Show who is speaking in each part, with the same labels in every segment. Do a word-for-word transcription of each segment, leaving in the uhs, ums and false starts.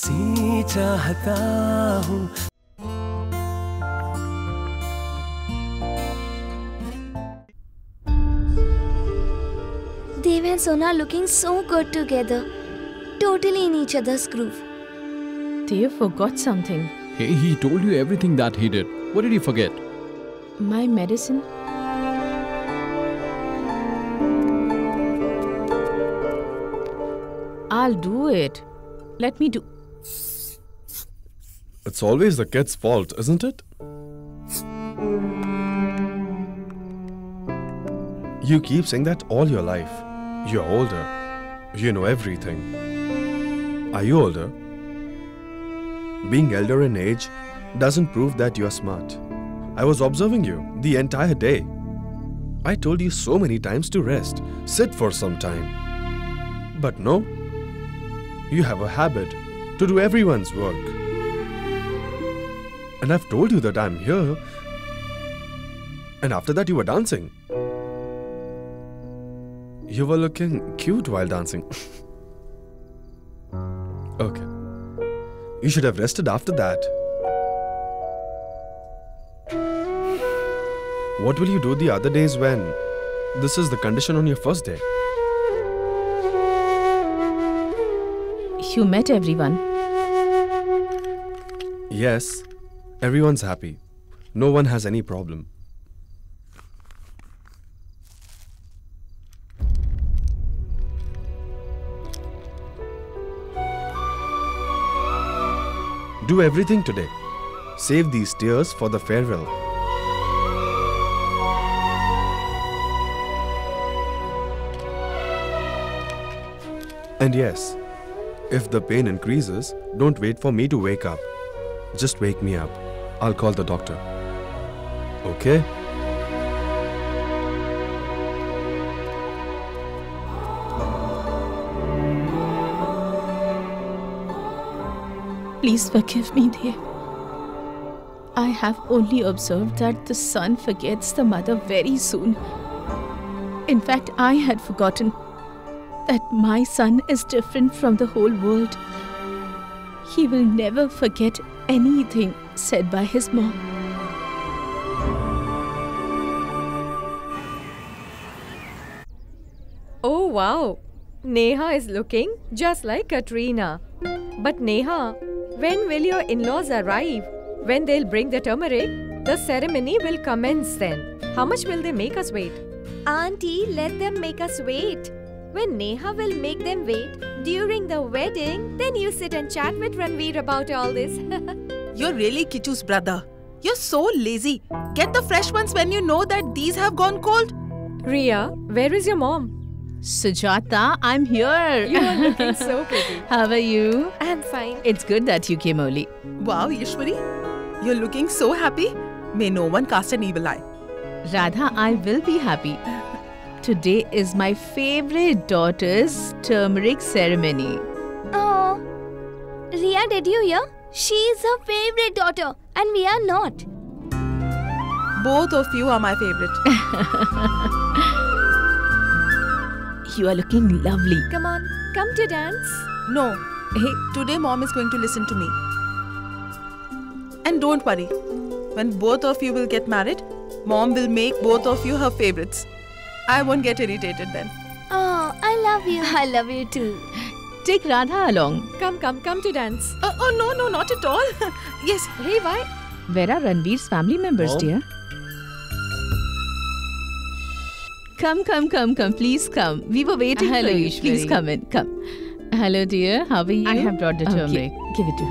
Speaker 1: तुझसी चाहता हूँ।
Speaker 2: Dev and Sona looking so good together, totally in each other's groove.
Speaker 3: Dev forgot something.
Speaker 4: Hey, he told you everything that he did. What did he forget?
Speaker 3: My medicine. I'll do it. Let me do.
Speaker 5: It's always the kid's fault, isn't it? You keep saying that all your life. You're older. You know everything. Are you older? Being elder in age doesn't prove that you're smart. I was observing you the entire day. I told you so many times to rest, sit for some time. But no, you have a habit to do everyone's work. And I've told you that I'm here. And after that you were dancing. You were looking cute while dancing. Okay. You should have rested after that. What will you do the other days when this is the condition on your first day?
Speaker 3: You met everyone.
Speaker 5: Yes, everyone's happy. No one has any problem. Do everything today. Save these tears for the farewell. And yes, if the pain increases, don't wait for me to wake up. Just wake me up. I'll call the doctor. Okay?
Speaker 3: Please forgive me, Dev. I have only observed that the son forgets the mother very soon. In fact, I had forgotten that my son is different from the whole world. He will never forget anything said by his mom.
Speaker 6: Oh wow! Neha is looking just like Katrina. But Neha, when will your in-laws arrive? When they'll bring the turmeric, the ceremony will commence then. How much will they make us wait?
Speaker 7: Auntie, let them make us wait. When Neha will make them wait during the wedding, then you sit and chat with Ranveer about all this.
Speaker 8: You're really Kichu's brother. You're so lazy. Get the fresh ones when you know that these have gone cold.
Speaker 6: Riya, where is your mom?
Speaker 3: Sujata, I'm here.
Speaker 6: You are looking so pretty.
Speaker 3: How are you?
Speaker 7: I'm fine.
Speaker 3: It's good that you came early.
Speaker 8: Wow, Ishwari, you're looking so happy. May no one cast an evil eye.
Speaker 3: Radha, I will be happy. Today is my favorite daughter's turmeric ceremony.
Speaker 2: Oh, Riya, did you hear? She is her favorite daughter and we are not.
Speaker 8: Both of you are my favorite.
Speaker 3: You are looking lovely.
Speaker 7: Come on, come to dance.
Speaker 8: No, hey, today mom is going to listen to me. And don't worry, when both of you will get married, mom will make both of you her favorites. I won't get irritated then.
Speaker 2: Oh, I love you. I love you too.
Speaker 3: Take Radha along.
Speaker 6: Come, come, come to dance.
Speaker 8: Uh, oh, no, no, not at all. Yes.
Speaker 6: Hey, why?
Speaker 3: Where are Ranveer's family members,
Speaker 5: Mom?
Speaker 3: dear? Come, come, come, come. Please come. We were waiting
Speaker 9: Hello,
Speaker 3: for you.
Speaker 9: Ishwari.
Speaker 3: Please come in. Come. Hello, dear. How are you?
Speaker 9: I have brought the turmeric.
Speaker 3: Okay. Give it to her.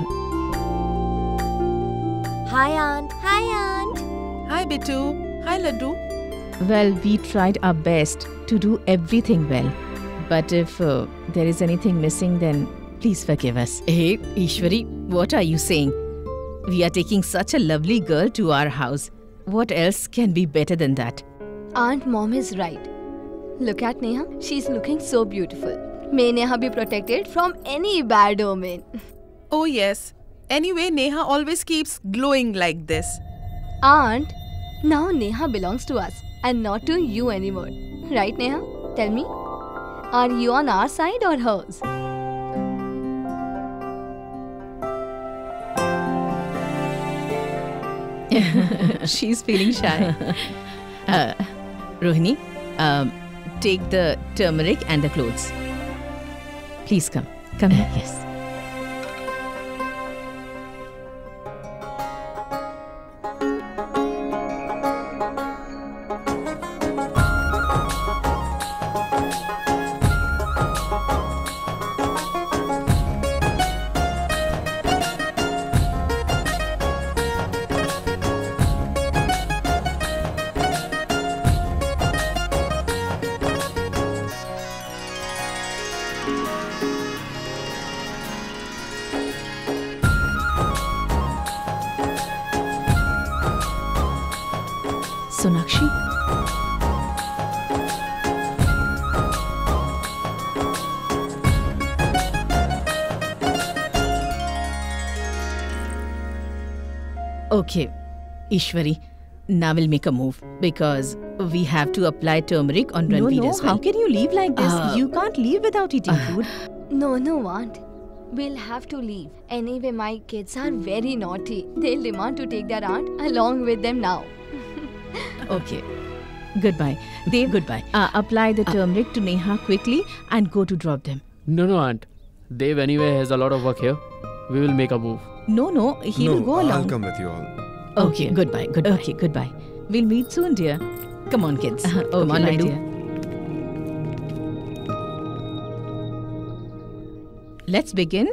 Speaker 7: Hi, Aunt. Hi, Aunt.
Speaker 8: Hi, Bittu. Hi, Laddu.
Speaker 3: Well, we tried our best to do everything well. But if uh, there is anything missing, then please forgive us.
Speaker 9: Hey, Ishwari, what are you saying? We are taking such a lovely girl to our house. What else can be better than that?
Speaker 2: Aunt Mom is right. Look at Neha. She's looking so beautiful. May Neha be protected from any bad omen.
Speaker 8: Oh, yes. Anyway, Neha always keeps glowing like this.
Speaker 2: Aunt, now Neha belongs to us and not to you anymore. Right, Neha? Tell me. Are you on our side or hers?
Speaker 3: She's feeling shy.
Speaker 9: Uh, Rohini, um, take the turmeric and the clothes. Please come. Come here. Yes.
Speaker 3: Sonakshi?
Speaker 9: Okay, Ishwari, now we'll make a move because we have to apply turmeric on
Speaker 3: No,
Speaker 9: Ranveer
Speaker 3: no,
Speaker 9: as well.
Speaker 3: how can you leave like this?
Speaker 9: Uh,
Speaker 3: You can't leave without eating food.
Speaker 2: No, no, aunt. We'll have to leave. Anyway, my kids are very naughty. They'll demand to take their aunt along with them now.
Speaker 9: Okay.
Speaker 3: Goodbye. Dev,
Speaker 9: Goodbye.
Speaker 3: Uh, apply the turmeric to Neha quickly and go to drop them.
Speaker 10: No, no, aunt. Dev anyway has a lot of work here. We will make a move.
Speaker 3: No, no, he
Speaker 5: no,
Speaker 3: will go
Speaker 5: I'll
Speaker 3: along.
Speaker 5: come with you all.
Speaker 9: Okay, goodbye. Goodbye.
Speaker 3: Okay, goodbye. We'll meet soon, dear.
Speaker 9: Come on, kids.
Speaker 3: Okay,
Speaker 9: Come on,
Speaker 3: my
Speaker 9: Laddu.
Speaker 3: dear.
Speaker 9: Let's begin.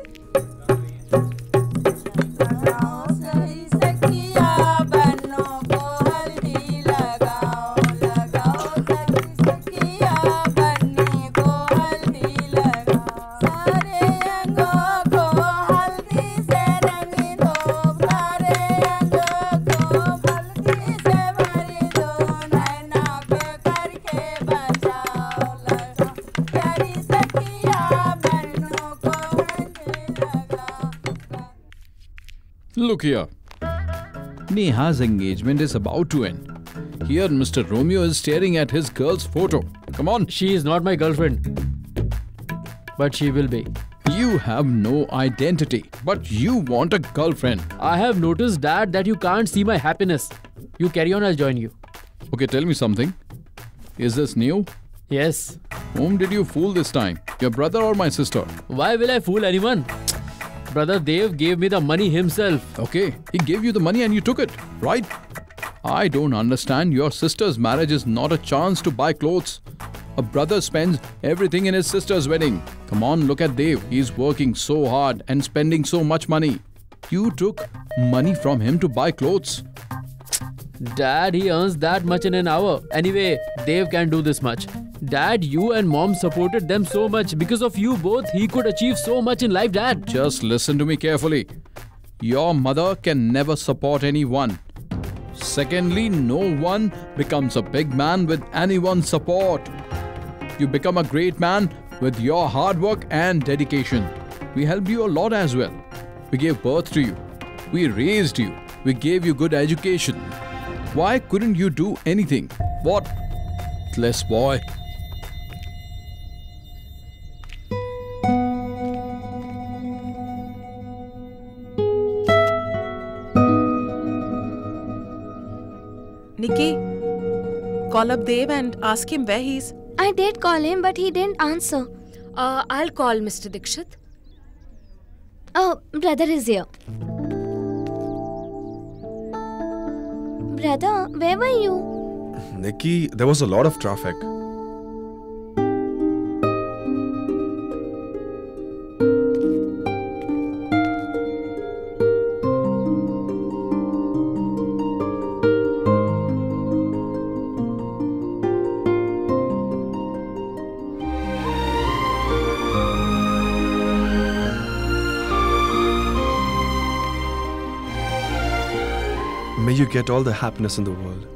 Speaker 4: Look here. Neha's engagement is about to end. Here, Mister Romeo is staring at his girl's photo. Come on.
Speaker 10: She is not my girlfriend. But she will be.
Speaker 4: You have no identity, but you want a girlfriend.
Speaker 10: I have noticed, Dad, that you can't see my happiness. You carry on, I'll join you.
Speaker 4: Okay, tell me something. Is this new?
Speaker 10: Yes.
Speaker 4: Whom did you fool this time? Your brother or my sister?
Speaker 10: Why will I fool anyone? Brother Dev gave me the money himself.
Speaker 4: Okay, he gave you the money and you took it, right? I don't understand. Your sister's marriage is not a chance to buy clothes. A brother spends everything in his sister's wedding. Come on, look at Dev. He's working so hard and spending so much money. You took money from him to buy clothes.
Speaker 10: Dad, he earns that much in an hour. Anyway, Dev can do this much. Dad, you and Mom supported them so much. Because of you both, he could achieve so much in life, Dad.
Speaker 4: Just listen to me carefully. Your mother can never support anyone. Secondly, no one becomes a big man with anyone's support. You become a great man with your hard work and dedication. We helped you a lot as well. We gave birth to you. We raised you. We gave you good education. Why couldn't you do anything? What? Less boy.
Speaker 8: Nikki, call up Dev and ask him where he is.
Speaker 2: I did call him, but he didn't answer.
Speaker 7: Uh, I'll call Mister Dikshit.
Speaker 2: Oh, brother is here. Brother, where were you?
Speaker 5: Nikki, there was a lot of traffic. May you get all the happiness in the world.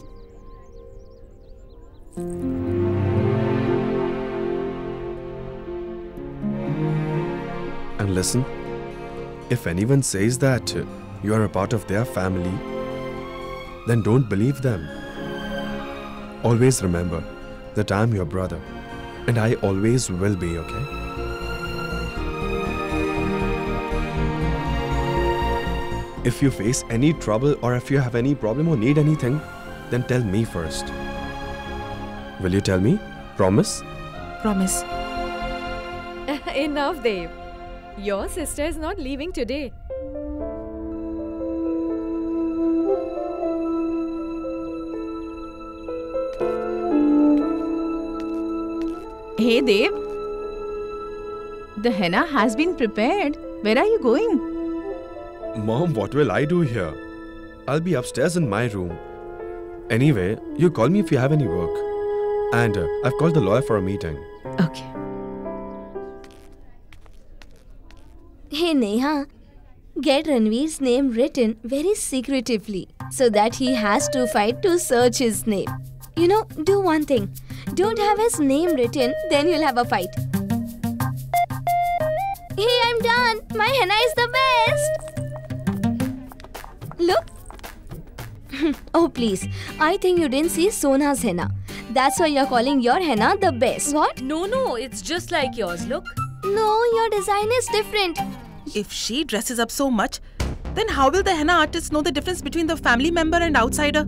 Speaker 5: And listen, if anyone says that you are a part of their family, then don't believe them. Always remember that I'm your brother, and I always will be, okay? If you face any trouble or if you have any problem or need anything, then tell me first. Will you tell me? Promise?
Speaker 8: Promise.
Speaker 6: Enough, Dev. Your sister is not leaving today.
Speaker 3: Hey Dev, the henna has been prepared. Where are you going?
Speaker 5: Mom, what will I do here? I'll be upstairs in my room. Anyway, you call me if you have any work. And uh, I've called the lawyer for a meeting.
Speaker 3: Okay.
Speaker 2: Hey Neha, get Ranveer's name written very secretively so that he has to fight to search his name. You know, do one thing. Don't have his name written, then you'll have a fight. Hey, I'm done. My henna is the best. Look. Oh, please. I think you didn't see Sona's henna. That's why you're calling your henna the best. What?
Speaker 11: No, no, it's just like yours. Look.
Speaker 2: No, your design is different.
Speaker 8: If she dresses up so much, then how will the henna artist know the difference between the family member and outsider?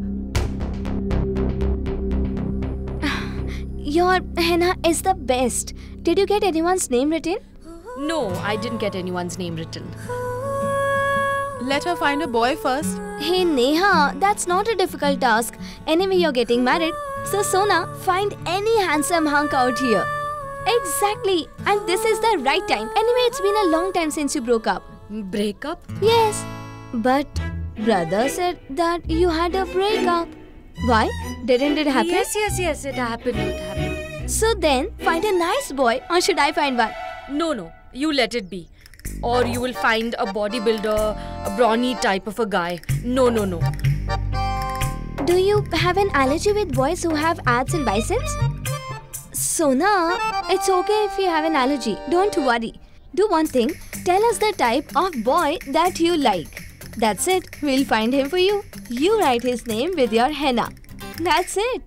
Speaker 2: Your henna is the best. Did you get anyone's name written?
Speaker 11: No, I didn't get anyone's name written.
Speaker 8: Let her find a boy first.
Speaker 2: Hey Neha, that's not a difficult task. Anyway, you're getting married. So Sona, find any handsome hunk out here. Exactly. And this is the right time. Anyway, it's been a long time since you broke up.
Speaker 11: Break up?
Speaker 2: Yes. But brother said that you had a breakup. Why? Didn't it happen?
Speaker 11: Yes, yes, yes, it happened, it happened.
Speaker 2: So then, find a nice boy, or should I find one?
Speaker 11: No, no, you let it be. Or you will find a bodybuilder, a brawny type of a guy. No, no, no.
Speaker 2: Do you have an allergy with boys who have abs and biceps? Sona, it's okay if you have an allergy. Don't worry. Do one thing. Tell us the type of boy that you like. That's it. We'll find him for you. You write his name with your henna. That's it.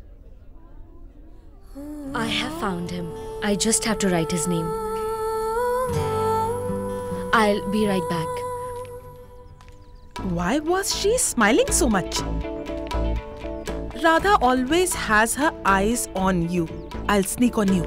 Speaker 11: I have found him. I just have to write his name. I'll be right back.
Speaker 8: Why was she smiling so much? Radha always has her eyes on you. I'll sneak on you.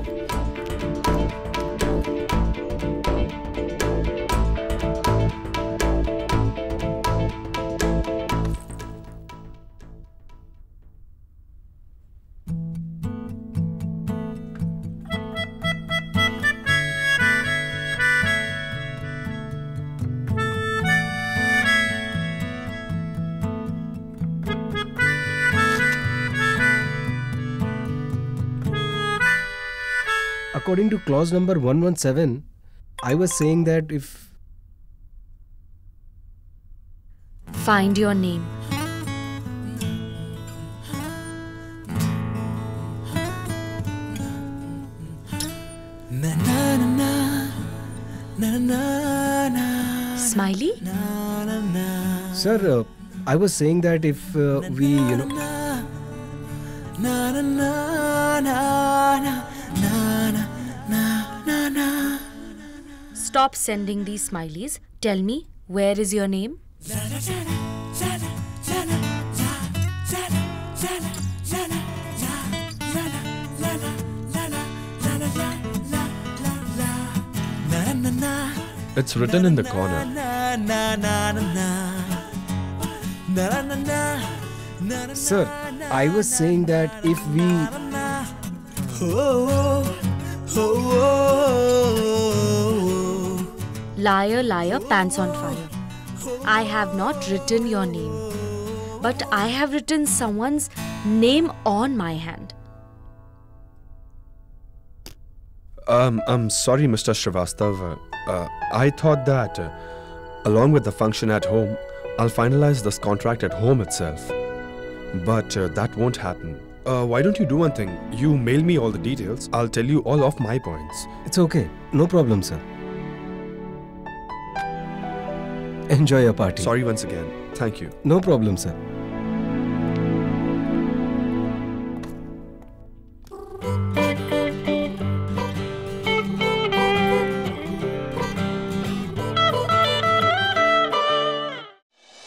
Speaker 1: According to clause number one one seven, I was saying that if...
Speaker 11: Find your name.
Speaker 1: Na na na na na na.
Speaker 11: Smiley?
Speaker 1: Na, na, na. Sir, uh, I was saying that if uh, we, you know... Na na na na na na.
Speaker 11: Stop sending these smileys. Tell me, where is your name?
Speaker 5: It's written in the corner.
Speaker 1: Sir, I was saying that if we...
Speaker 11: Liar, liar, pants on fire. I have not written your name, but I have written someone's name on my hand.
Speaker 5: Um, I'm sorry, Mister Srivastava. Uh, I thought that, uh, along with the function at home, I'll finalize this contract at home itself. But uh, that won't happen. Uh, why don't you do one thing? You mail me all the details. I'll tell you all of my points.
Speaker 1: It's okay. No problem, sir. Enjoy your party.
Speaker 5: Sorry once again. Thank you.
Speaker 1: No problem, sir.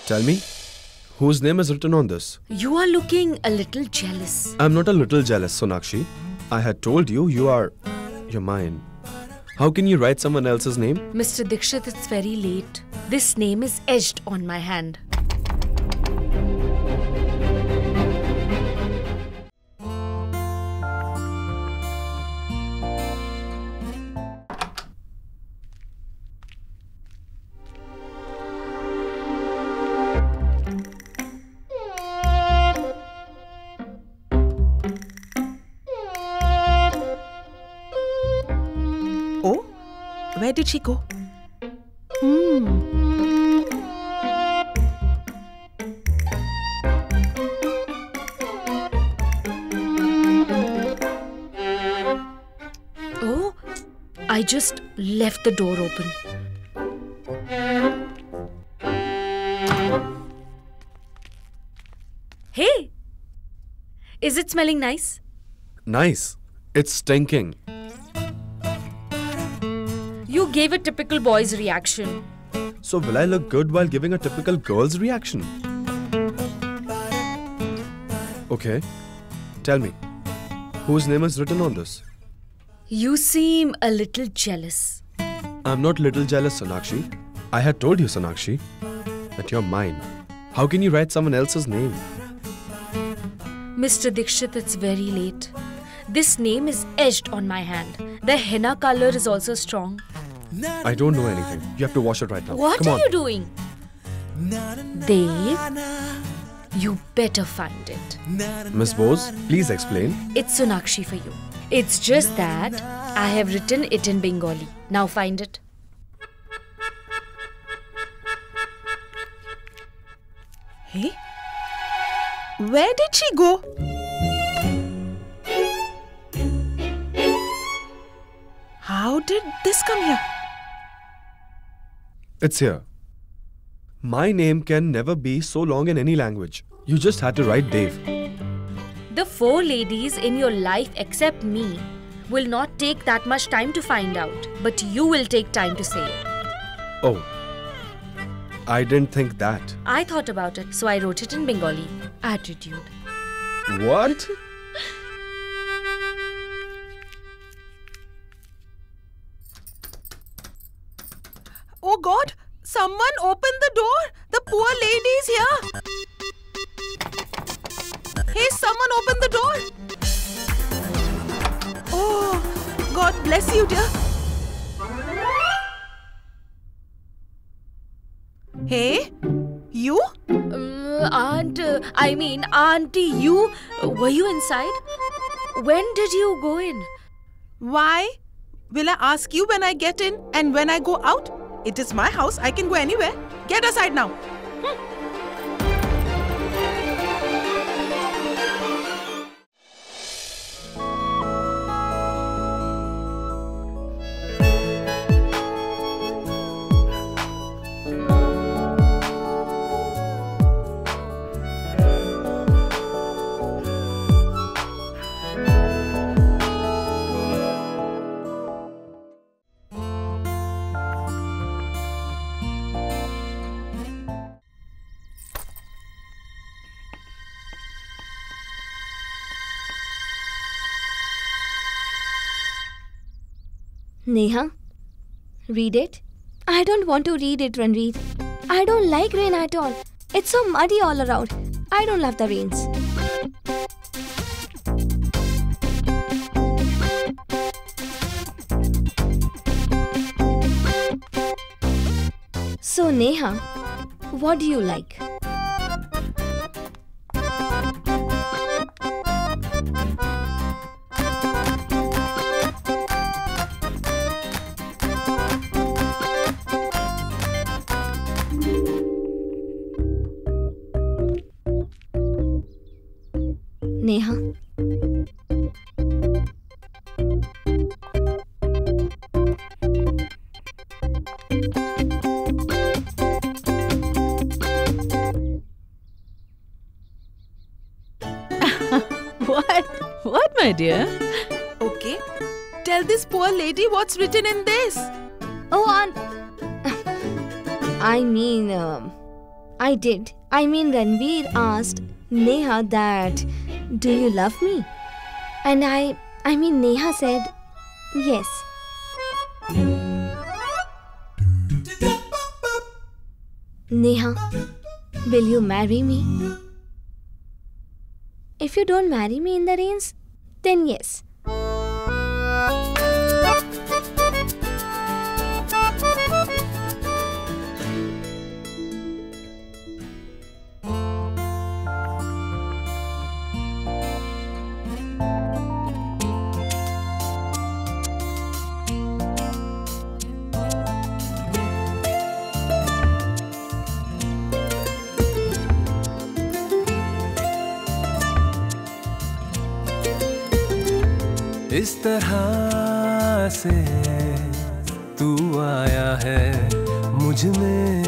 Speaker 5: Tell me, whose name is written on this?
Speaker 11: You are looking a little jealous.
Speaker 5: I'm not a little jealous, Sonakshi. I had told you, you are... you're mine. How can you write someone else's name?
Speaker 11: Mister Dikshit, it's very late. This name is etched on my hand.
Speaker 8: Where did she go? Hmm.
Speaker 11: Oh, I just left the door open. Hey! Is it smelling nice?
Speaker 5: Nice. It's stinking.
Speaker 11: You gave a typical boy's reaction.
Speaker 5: So will I look good while giving a typical girl's reaction? Okay. Tell me, whose name is written on this?
Speaker 11: You seem a little jealous.
Speaker 5: I'm not little jealous, Sonakshi. I had told you, Sonakshi, that you're mine. How can you write someone else's name?
Speaker 11: Mister Dikshit, it's very late. This name is etched on my hand. The henna color is also strong.
Speaker 5: I don't know anything. You have to wash it right now.
Speaker 11: What
Speaker 5: Come
Speaker 11: are
Speaker 5: on.
Speaker 11: you doing? Dave, you better find it.
Speaker 5: Miss Bose, please explain.
Speaker 11: It's Sonakshi for you. It's just that I have written it in Bengali. Now find it.
Speaker 8: Hey? Where did she go? How did this come here?
Speaker 5: It's here. My name can never be so long in any language. You just had to write Dave.
Speaker 11: The four ladies in your life except me will not take that much time to find out. But you will take time to say it.
Speaker 5: Oh. I didn't think that.
Speaker 11: I thought about it, so I wrote it in Bengali. Attitude.
Speaker 5: What?
Speaker 8: Oh God! Someone open the door! The poor lady is here! Hey, someone open the door! Oh, God bless you, dear. Hey, you?
Speaker 11: Uh, aunt, uh, I mean, Auntie, you, uh, were you inside? When did you go in?
Speaker 8: Why? Will I ask you when I get in and when I go out? It is my house. I can go anywhere. Get aside now. Hmm.
Speaker 2: Neha, read it. I don't want to read it, Ranveer. I don't like rain at all. It's so muddy all around. I don't love the rains. So Neha, what do you like? Neha.
Speaker 9: What? What, my dear?
Speaker 8: Okay. Tell this poor lady what's written in this.
Speaker 2: Oh, Aunt. I mean, um, I did. I mean, Ranveer asked Neha that, do you love me? And I, I mean, Neha said, yes. Neha, will you marry me? If you don't marry me in the rains, then yes.
Speaker 12: इस तरह से तू आया है मुझ में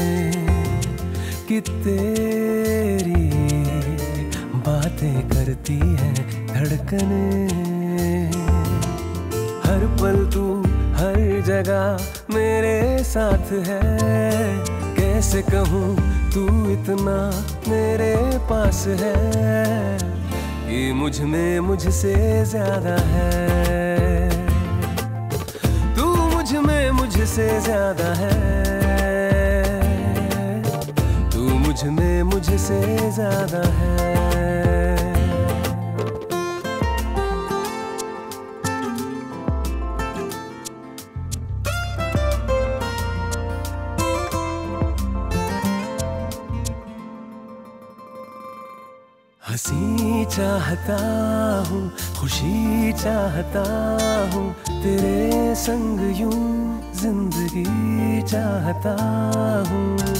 Speaker 12: कि तेरी बातें करती हैं धड़कने, हर पल तू हर जगह मेरे साथ है, कैसे कहूँ तू इतना मेरे पास है कि मुझ में मुझसे ज्यादा है, तू मुझ में मुझसे ज्यादा है, तू मुझ में मुझसे ज्यादा है। हंसी चाहता हूँ, खुशी चाहता हूँ, तेरे संग यूं जिंदगी चाहता हूँ।